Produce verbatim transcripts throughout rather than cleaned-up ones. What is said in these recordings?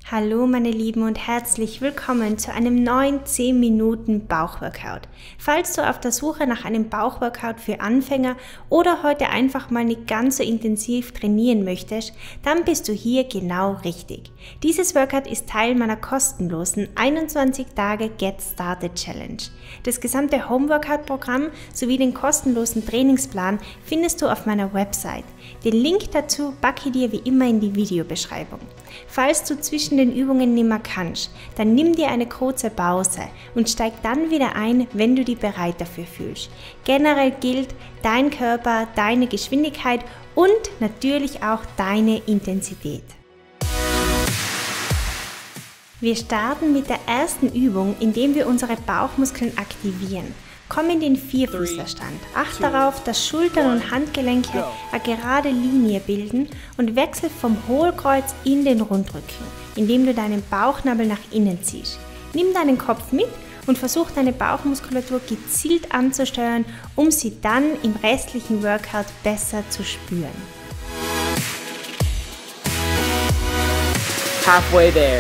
Hallo meine Lieben und herzlich willkommen zu einem neuen zehn Minuten Bauchworkout. Falls du auf der Suche nach einem Bauchworkout für Anfänger oder heute einfach mal nicht ganz so intensiv trainieren möchtest, dann bist du hier genau richtig. Dieses Workout ist Teil meiner kostenlosen einundzwanzig Tage Get Started Challenge. Das gesamte Home-Workout-Programm sowie den kostenlosen Trainingsplan findest du auf meiner Website. Den Link dazu packe ich dir wie immer in die Videobeschreibung. Falls du zwischen den Übungen nicht mehr kannst, dann nimm dir eine kurze Pause und steig dann wieder ein, wenn du dich bereit dafür fühlst. Generell gilt dein Körper, deine Geschwindigkeit und natürlich auch deine Intensität. Wir starten mit der ersten Übung, indem wir unsere Bauchmuskeln aktivieren. Komm in den Vierfüßlerstand. Achte darauf, dass Schultern und Handgelenke eine gerade Linie bilden und wechsel vom Hohlkreuz in den Rundrücken, indem du deinen Bauchnabel nach innen ziehst. Nimm deinen Kopf mit und versuch deine Bauchmuskulatur gezielt anzusteuern, um sie dann im restlichen Workout besser zu spüren. Halfway there.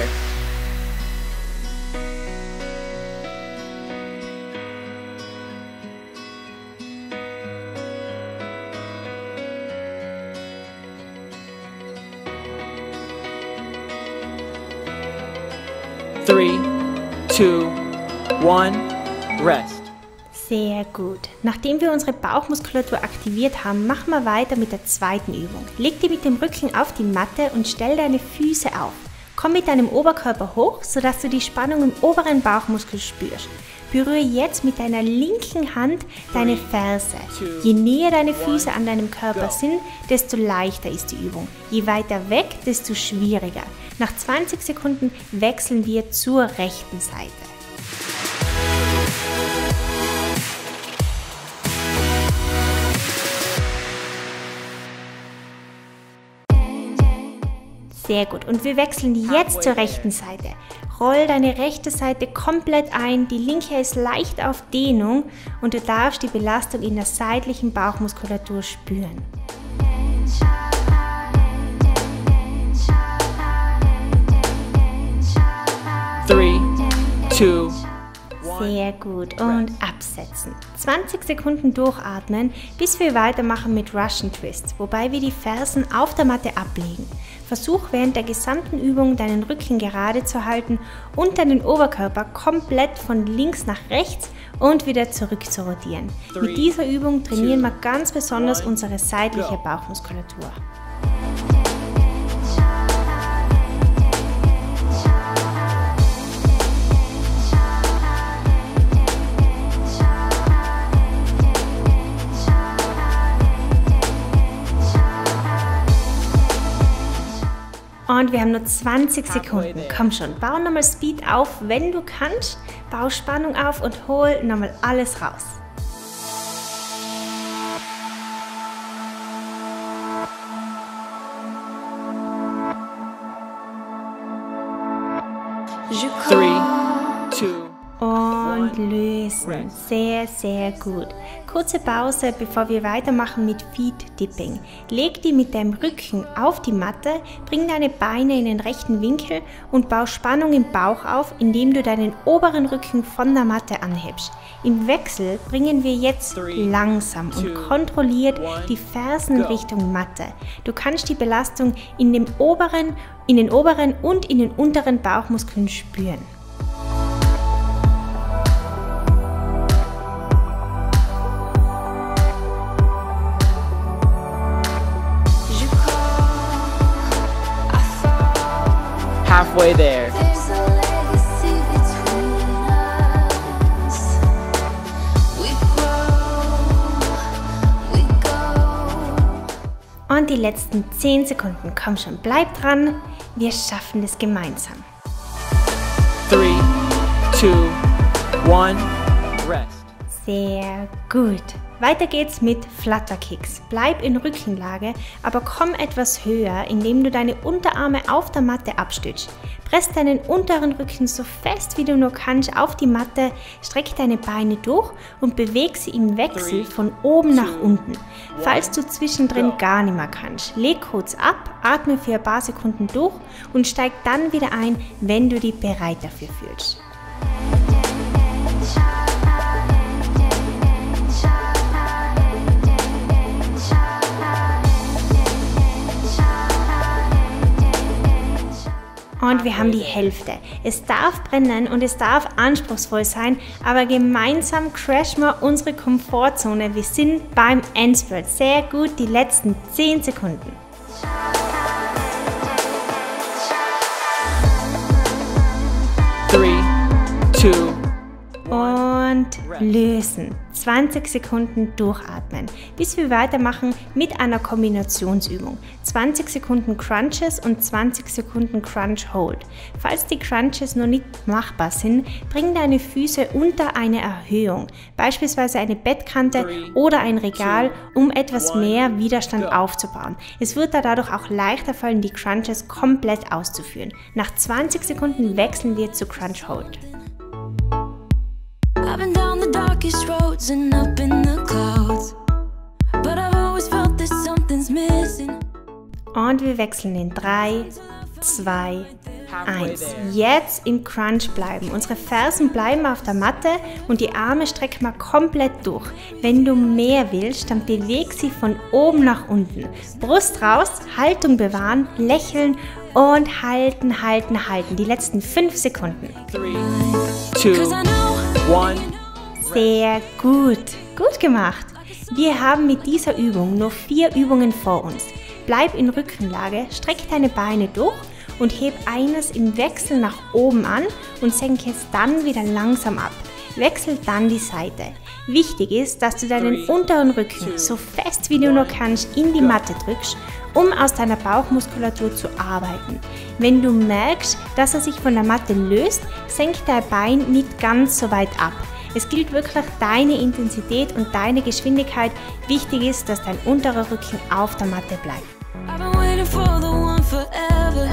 Three, two, one, rest. Sehr gut. Nachdem wir unsere Bauchmuskulatur aktiviert haben, machen wir weiter mit der zweiten Übung. Leg dich mit dem Rücken auf die Matte und stell deine Füße auf. Komm mit deinem Oberkörper hoch, sodass du die Spannung im oberen Bauchmuskel spürst. Berühre jetzt mit deiner linken Hand deine Ferse. Je näher deine Füße an deinem Körper sind, desto leichter ist die Übung. Je weiter weg, desto schwieriger. Nach zwanzig Sekunden wechseln wir zur rechten Seite. Sehr gut. Und wir wechseln jetzt zur rechten Seite. Roll deine rechte Seite komplett ein, die linke ist leicht auf Dehnung und du darfst die Belastung in der seitlichen Bauchmuskulatur spüren. Three, two, Sehr gut. Und absetzen. zwanzig Sekunden durchatmen, bis wir weitermachen mit Russian Twist, wobei wir die Fersen auf der Matte ablegen. Versuch während der gesamten Übung deinen Rücken gerade zu halten und deinen Oberkörper komplett von links nach rechts und wieder zurück zu rotieren. Mit dieser Übung trainieren wir ganz besonders unsere seitliche Bauchmuskulatur. Und wir haben nur zwanzig Sekunden. Komm schon, bau nochmal Speed auf, wenn du kannst. Bau Spannung auf und hol nochmal alles raus. three, two, Und lösen. Sehr, sehr gut. Kurze Pause, bevor wir weitermachen mit Feet Dipping. Leg die mit deinem Rücken auf die Matte, bring deine Beine in den rechten Winkel und bau Spannung im Bauch auf, indem du deinen oberen Rücken von der Matte anhebst. Im Wechsel bringen wir jetzt langsam und kontrolliert die Fersen in Richtung Matte. Du kannst die Belastung in, dem oberen, in den oberen und in den unteren Bauchmuskeln spüren. halfway there. Und die letzten zehn Sekunden. Komm schon, bleib dran. Wir schaffen das gemeinsam. Three, two, one, rest. Sehr gut. Weiter geht's mit Flutter Kicks. Bleib in Rückenlage, aber komm etwas höher, indem du deine Unterarme auf der Matte abstützt. Press deinen unteren Rücken so fest wie du nur kannst auf die Matte, streck deine Beine durch und beweg sie im Wechsel von oben nach unten. Falls du zwischendrin gar nicht mehr kannst, leg kurz ab, atme für ein paar Sekunden durch und steig dann wieder ein, wenn du dich bereit dafür fühlst. Und wir haben die Hälfte. Es darf brennen und es darf anspruchsvoll sein, aber gemeinsam crashen wir unsere Komfortzone. Wir sind beim Endspurt. Sehr gut, die letzten zehn Sekunden. Three, two, und lösen. zwanzig Sekunden durchatmen, bis wir weitermachen mit einer Kombinationsübung. zwanzig Sekunden Crunches und zwanzig Sekunden Crunch Hold. Falls die Crunches noch nicht machbar sind, bring deine Füße unter eine Erhöhung, beispielsweise eine Bettkante oder ein Regal, um etwas mehr Widerstand aufzubauen. Es wird da dadurch auch leichter fallen, die Crunches komplett auszuführen. Nach zwanzig Sekunden wechseln wir zu Crunch Hold. I've been down the darkest roads and up in the clouds, but I've always felt that something's missing. Und wir wechseln in drei, zwei, eins. Jetzt im Crunch bleiben. Unsere Fersen bleiben auf der Matte und die Arme strecken wir komplett durch. Wenn du mehr willst, dann beweg sie von oben nach unten. Brust raus, Haltung bewahren, lächeln und halten, halten, halten. Die letzten fünf Sekunden. three, two, one. Sehr gut. Gut gemacht. Wir haben mit dieser Übung nur vier Übungen vor uns. Bleib in Rückenlage, streck deine Beine durch und heb eines im Wechsel nach oben an und senke es dann wieder langsam ab. Wechsel dann die Seite. Wichtig ist, dass du deinen unteren Rücken so fest wie du nur kannst in die Matte drückst, um aus deiner Bauchmuskulatur zu arbeiten. Wenn du merkst, dass er sich von der Matte löst, senk dein Bein nicht ganz so weit ab. Es gilt wirklich deine Intensität und deine Geschwindigkeit. Wichtig ist, dass dein unterer Rücken auf der Matte bleibt. I've been waiting for the one forever.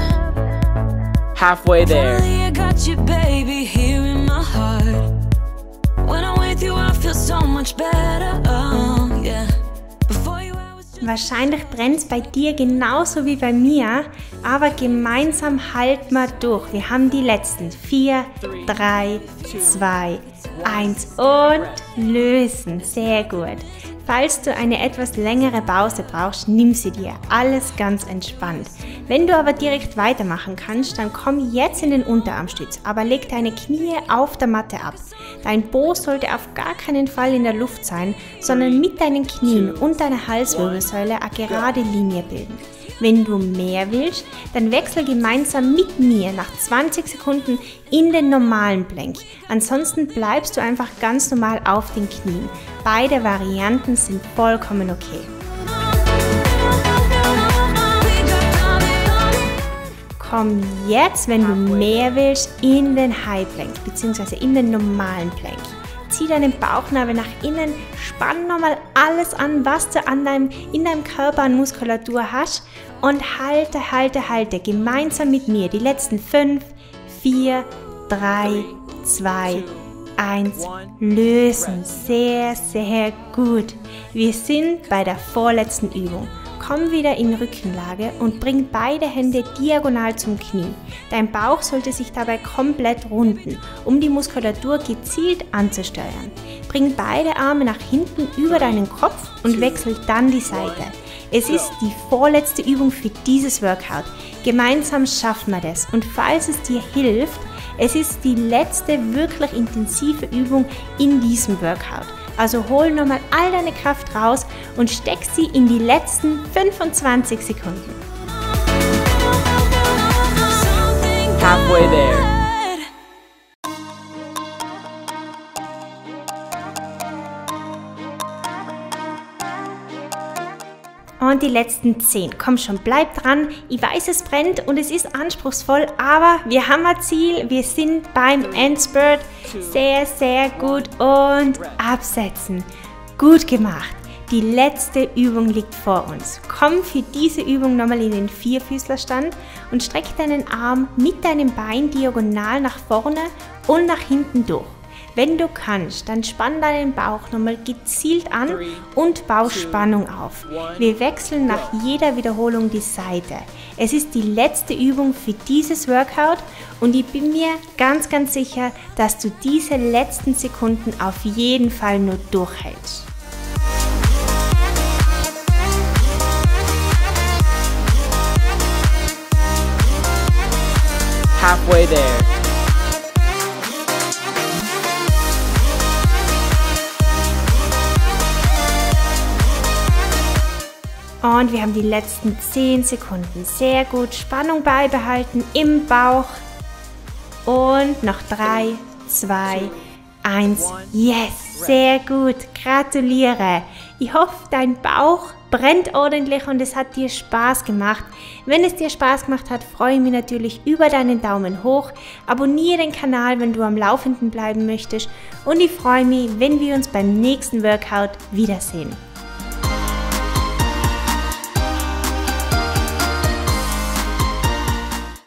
Halfway there. Finally I got you, baby, here in my heart. When I'm with you, I feel so much better. Oh, yeah. Before you, I was just Wahrscheinlich brennt es bei dir genauso wie bei mir, aber gemeinsam halten wir durch. Wir haben die letzten vier, drei, zwei, eins und lösen. Sehr gut. Falls du eine etwas längere Pause brauchst, nimm sie dir. Alles ganz entspannt. Wenn du aber direkt weitermachen kannst, dann komm jetzt in den Unterarmstütz, aber leg deine Knie auf der Matte ab. Dein Po sollte auf gar keinen Fall in der Luft sein, sondern mit deinen Knien und deiner Halswirbelsäule eine gerade Linie bilden. Wenn du mehr willst, dann wechsel gemeinsam mit mir nach zwanzig Sekunden in den normalen Plank. Ansonsten bleibst du einfach ganz normal auf den Knien. Beide Varianten sind vollkommen okay. Komm jetzt, wenn du mehr willst, in den High Plank bzw. in den normalen Plank. Zieh deinen Bauchnabel nach innen, spann nochmal alles an, was du an deinem, in deinem Körper an Muskulatur hast und halte, halte, halte gemeinsam mit mir die letzten fünf, vier, drei, zwei, eins. Lösen. Sehr, sehr gut. Wir sind bei der vorletzten Übung. Komm wieder in Rückenlage und bring beide Hände diagonal zum Knie. Dein Bauch sollte sich dabei komplett runden, um die Muskulatur gezielt anzusteuern. Bring beide Arme nach hinten über deinen Kopf und wechsel dann die Seite. Es ist die vorletzte Übung für dieses Workout. Gemeinsam schaffen wir das und falls es dir hilft, es ist die letzte wirklich intensive Übung in diesem Workout. Also hol nochmal all deine Kraft raus und steck sie in die letzten fünfundzwanzig Sekunden. Halfway there. Und die letzten zehn. Komm schon, bleib dran. Ich weiß, es brennt und es ist anspruchsvoll, aber wir haben ein Ziel. Wir sind beim Endspurt. Sehr, sehr gut. Und absetzen. Gut gemacht! Die letzte Übung liegt vor uns. Komm für diese Übung nochmal in den Vierfüßlerstand und streck deinen Arm mit deinem Bein diagonal nach vorne und nach hinten durch. Wenn du kannst, dann spann deinen Bauch nochmal gezielt an und bau Spannung auf. Wir wechseln nach jeder Wiederholung die Seite. Es ist die letzte Übung für dieses Workout und ich bin mir ganz, ganz sicher, dass du diese letzten Sekunden auf jeden Fall nur durchhältst. Halfway there. Und wir haben die letzten zehn Sekunden. Sehr gut. Spannung beibehalten im Bauch. Und noch drei, zwei, eins. Yes, sehr gut. Gratuliere. Ich hoffe, dein Bauch brennt ordentlich und es hat dir Spaß gemacht. Wenn es dir Spaß gemacht hat, freue ich mich natürlich über deinen Daumen hoch. Abonniere den Kanal, wenn du am Laufenden bleiben möchtest. Und ich freue mich, wenn wir uns beim nächsten Workout wiedersehen.